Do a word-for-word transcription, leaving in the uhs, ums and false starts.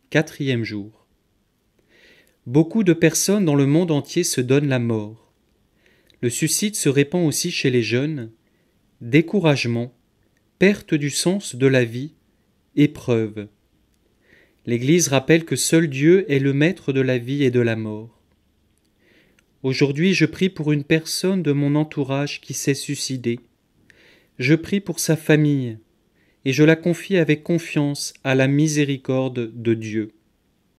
Quatrième jour. Beaucoup de personnes dans le monde entier se donnent la mort. Le suicide se répand aussi chez les jeunes. Découragement, perte du sens de la vie, épreuve. L'Église rappelle que seul Dieu est le maître de la vie et de la mort. Aujourd'hui, je prie pour une personne de mon entourage qui s'est suicidée. Je prie pour sa famille et je la confie avec confiance à la miséricorde de Dieu.